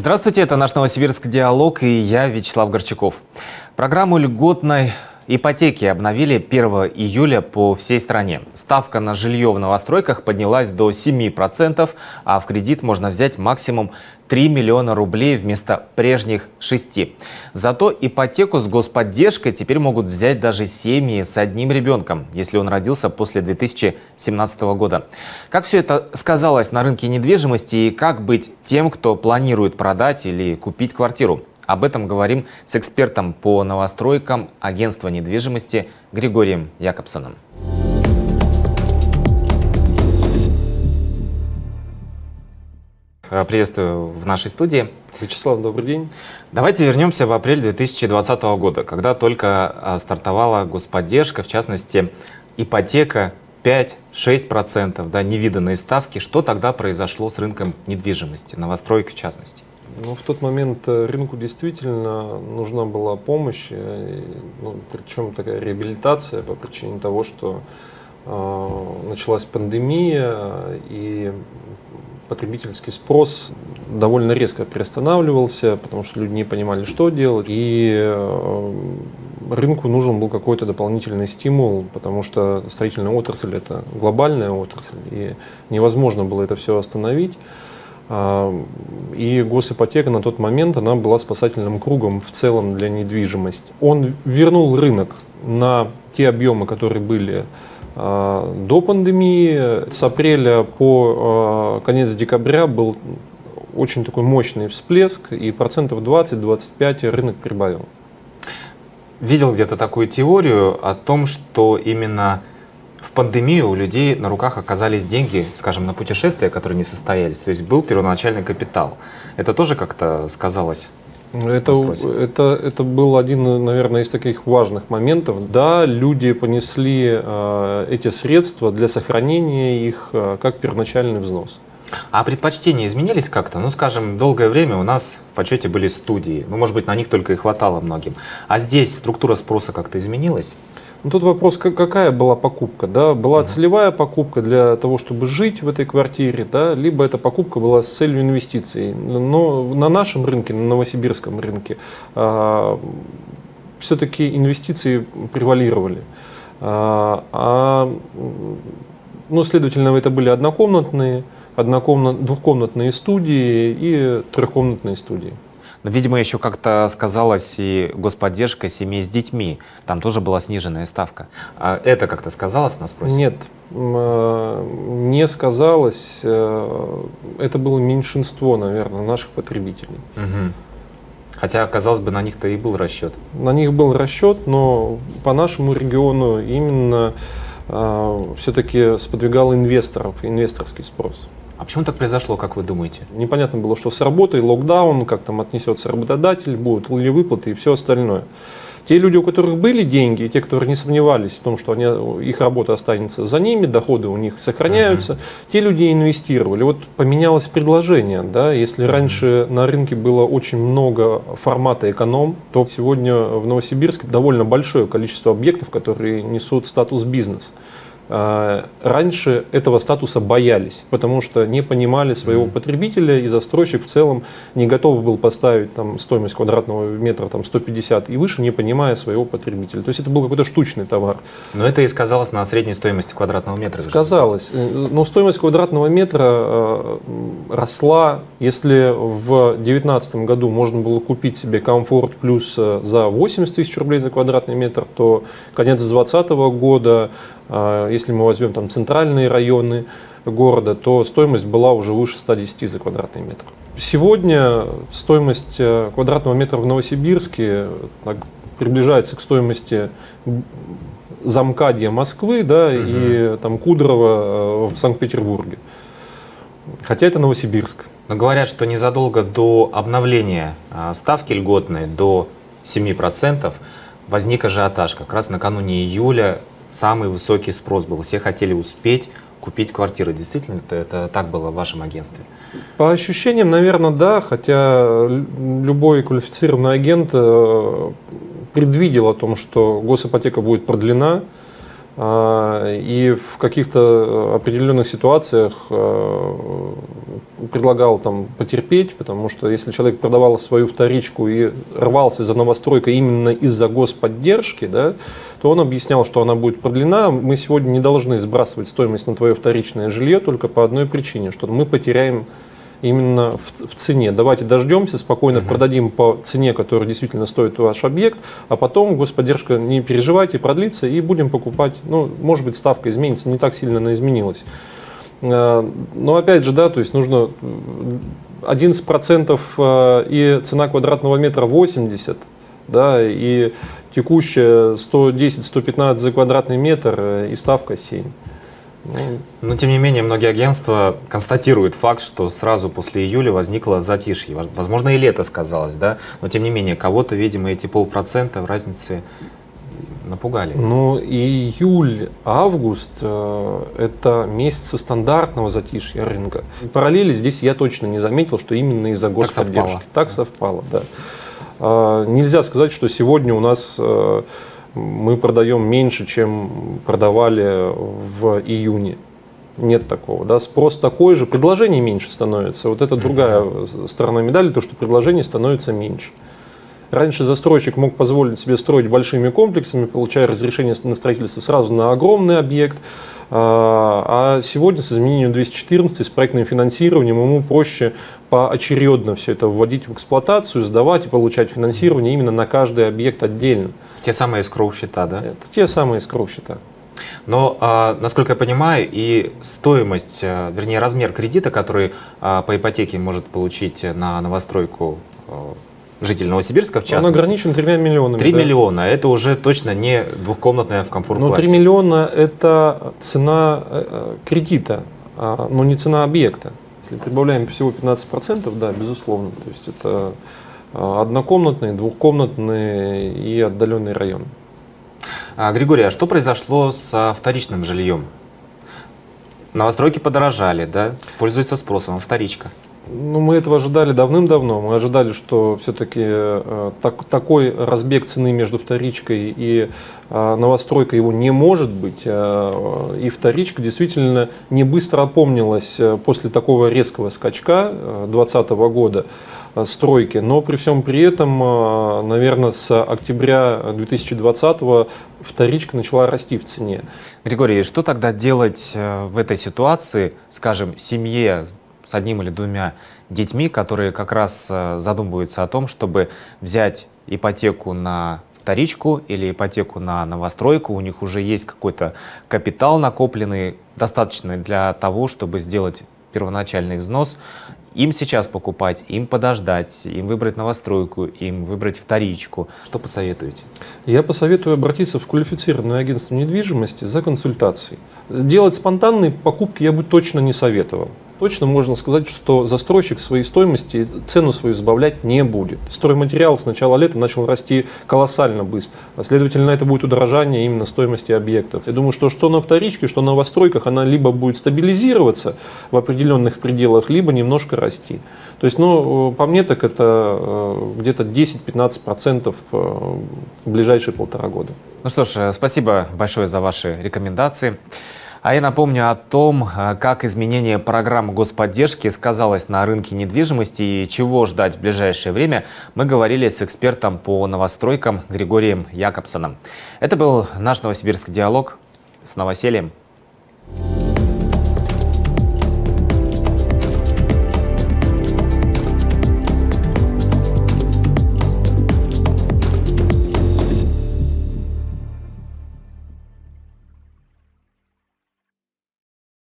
Здравствуйте, это наш Новосибирск диалог и я, Вячеслав Горчаков. Программу льготной ипотеки обновили 1 июля по всей стране. Ставка на жилье в новостройках поднялась до 7%, а в кредит можно взять максимум 3 миллиона рублей вместо прежних 6. Зато ипотеку с господдержкой теперь могут взять даже семьи с одним ребенком, если он родился после 2017 года. Как все это сказалось на рынке недвижимости и как быть тем, кто планирует продать или купить квартиру? Об этом говорим с экспертом по новостройкам агентства недвижимости Григорием Якобсоном. Приветствую в нашей студии. Вячеслав, добрый день. Давайте вернемся в апрель 2020 года, когда только стартовала господдержка, в частности, ипотека 5-6%, да, невиданные ставки. Что тогда произошло с рынком недвижимости, новостроек в частности? Ну, в тот момент рынку действительно нужна была помощь, причем такая реабилитация по причине того, что началась пандемия и потребительский спрос довольно резко приостанавливался, потому что люди не понимали, что делать, и рынку нужен был какой-то дополнительный стимул, потому что строительная отрасль – это глобальная отрасль, и невозможно было это все остановить. И госипотека на тот момент она была спасательным кругом в целом для недвижимости. Он вернул рынок на те объемы, которые были до пандемии. С апреля по конец декабря был очень такой мощный всплеск, и 20-25% рынок прибавил. Видел где-то такую теорию о том, что именно в пандемию у людей на руках оказались деньги, скажем, на путешествия, которые не состоялись. То есть был первоначальный капитал. Это тоже как-то сказалось? Это был один, наверное, из таких важных моментов. Да, люди понесли эти средства для сохранения их как первоначальный взнос. А предпочтения изменились как-то? Ну, скажем, долгое время у нас в почете были студии. Ну, может быть, на них только и хватало многим. А здесь структура спроса как-то изменилась? Ну, тут вопрос, какая была покупка, да? Была целевая покупка для того, чтобы жить в этой квартире, да? Либо эта покупка была с целью инвестиций. Но на нашем рынке, на новосибирском рынке, все-таки инвестиции превалировали. Следовательно, это были однокомнатные, двухкомнатные студии и трехкомнатные студии. Но, видимо, еще как-то сказалась и господдержка семей с детьми. Там тоже была сниженная ставка. А это как-то сказалось на спросе? Нет, не сказалось. Это было меньшинство, наверное, наших потребителей. Угу. Хотя, казалось бы, на них-то и был расчет. На них был расчет, но по нашему региону именно все-таки сподвигал инвесторов, инвесторский спрос. А почему так произошло, как вы думаете? Непонятно было, что с работой, локдаун, как там отнесется работодатель, будут ли выплаты и все остальное. Те люди, у которых были деньги, и те, которые не сомневались в том, что их работа останется за ними, доходы у них сохраняются, те люди инвестировали. Вот поменялось предложение. Да? Если раньше на рынке было очень много формата эконом, то сегодня в Новосибирске довольно большое количество объектов, которые несут статус бизнес. Раньше этого статуса боялись, потому что не понимали своего потребителя, и застройщик в целом не готов был поставить там стоимость квадратного метра 150 и выше, не понимая своего потребителя. То есть это был какой-то штучный товар. Но это и сказалось на средней стоимости квадратного метра. Сказалось. Но стоимость квадратного метра росла. Если в 2019 году можно было купить себе комфорт плюс за 80 тысяч рублей за квадратный метр, то конец 2020 года, если мы возьмем там центральные районы города, то стоимость была уже выше 110 за квадратный метр. Сегодня стоимость квадратного метра в Новосибирске приближается к стоимости Замкадья Москвы, да, и там Кудрово в Санкт-Петербурге. Хотя это Новосибирск. Но говорят, что незадолго до обновления ставки льготной до 7% возник ажиотаж. Как раз накануне июля самый высокий спрос был. Все хотели успеть купить квартиры. Действительно, это так было в вашем агентстве? По ощущениям, наверное, да. Хотя любой квалифицированный агент предвидел о том, что госипотека будет продлена. и в каких-то определенных ситуациях предлагал там потерпеть, потому что если человек продавал свою вторичку и рвался за новостройкой именно из-за господдержки, да, то он объяснял, что она будет продлена. Мы сегодня не должны сбрасывать стоимость на твое вторичное жилье только по одной причине, что мы потеряем именно в цене. Давайте дождемся, спокойно продадим по цене, которая действительно стоит ваш объект, а потом господдержка, не переживайте, продлится, и будем покупать. Ну, может быть, ставка изменится, не так сильно она изменилась. Но опять же, да, то есть нужно 11% и цена квадратного метра 80, да, и текущая 110-115 за квадратный метр и ставка 7. Но, тем не менее, многие агентства констатируют факт, что сразу после июля возникло затишье. Возможно, и лето сказалось, да? Но, тем не менее, кого-то, видимо, эти полпроцента в разнице напугали. Ну, июль-август – это месяцы стандартного затишья рынка. Параллели здесь я точно не заметил, что именно из-за господдержки. Так совпало, да. Нельзя сказать, что сегодня у нас мы продаем меньше, чем продавали в июне. Нет такого. Да? Спрос такой же, предложений меньше становится. Вот это другая сторона медали, то, что предложений становится меньше. Раньше застройщик мог позволить себе строить большими комплексами, получая разрешение на строительство сразу на огромный объект. А сегодня с изменением 214, с проектным финансированием, ему проще поочередно все это вводить в эксплуатацию, сдавать и получать финансирование именно на каждый объект отдельно. Те самые эскроу-счета, да? Это те самые эскроу-счета. Но, насколько я понимаю, и стоимость, вернее, размер кредита, который по ипотеке может получить на новостройку житель Новосибирска, в частности. Он ограничен 3 миллионами. 3 миллиона. Это уже точно не двухкомнатная в комфорт-классе. Но 3 миллиона – это цена кредита, но не цена объекта. Если прибавляем всего 15%, да, безусловно. То есть это однокомнатные, двухкомнатные и отдаленный район. Григорий, а что произошло со вторичным жильем? Новостройки подорожали, да? Пользуются спросом, а вторичка? Ну, мы этого ожидали давным-давно. Мы ожидали, что все-таки такой разбег цены между вторичкой и новостройкой его не может быть. И вторичка действительно не быстро опомнилась после такого резкого скачка 2020 года стройки. Но при всем при этом, наверное, с октября 2020 вторичка начала расти в цене. Григорий, что тогда делать в этой ситуации, скажем, семье с одним или двумя детьми, которые как раз задумываются о том, чтобы взять ипотеку на вторичку или ипотеку на новостройку, у них уже есть какой-то капитал накопленный, достаточный для того, чтобы сделать первоначальный взнос. Им сейчас покупать, им подождать, им выбрать новостройку, им выбрать вторичку. Что посоветуете? Я посоветую обратиться в квалифицированное агентство недвижимости за консультацией. Делать спонтанные покупки я бы точно не советовал. Точно можно сказать, что застройщик своей стоимости цену свою сбавлять не будет. Стройматериал с начала лета начал расти колоссально быстро. А следовательно, это будет удорожание именно стоимости объектов. Я думаю, что на вторичке, что на новостройках она либо будет стабилизироваться в определенных пределах, либо немножко расти. То есть, ну, по мне, так это где-то 10-15% в ближайшие 1,5 года. Ну что ж, спасибо большое за ваши рекомендации. А я напомню о том, как изменение программы господдержки сказалось на рынке недвижимости и чего ждать в ближайшее время, мы говорили с экспертом по новостройкам Григорием Якобсоном. Это был наш Новосибирский диалог с новосельем.